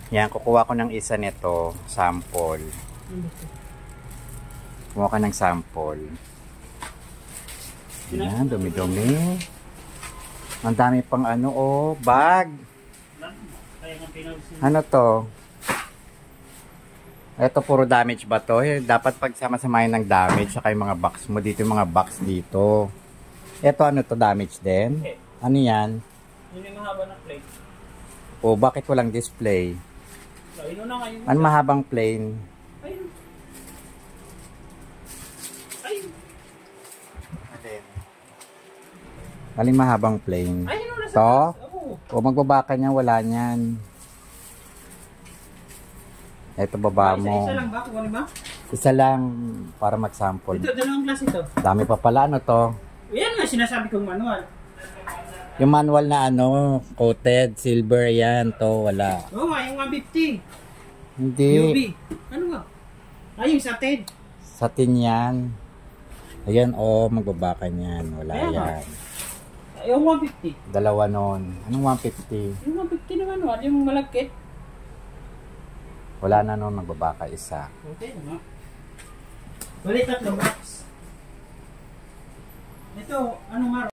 Yan, kukuha ko ng isa nito, sample. Kumuha ka ng sample. Yan, dumi-dumi. Ang dami pang ano, oh, bag. Ano to? Ito puro damage ba to? Dapat pagsama-samahin ng damage saka yung mga box mo dito, yung mga box dito. Ito ano to, damage din? Ano yan? Yun yung mahaba ng plate. O bakit walang display? Ano mahabang plane? Ayun. Ayun. Aling mahabang plane? Ayun, nasa to? taas. O magbabaka niya, wala niyan. Ito baba mo. Isa lang ba? Kuha ba? Isa lang para mag-sample. Ito, dalawang klase ito. Dami pa pala, ano to? Yan nga sinasabi kong manual. Yung manual na ano, coated, silver yan, to, wala. Oo nga, yung 150. Hindi. UV. Ano nga? Ay, yung satin. Satin yan. Ayan, oh, magbabaka niyan. Wala Ayan, yan. Yung 150. Dalawa nun. Anong 150? Yung 150 na manual, yung malagkit. Wala na nun, magbabaka isa. Okay, ano? Balik 3 box. Ito, ano nga?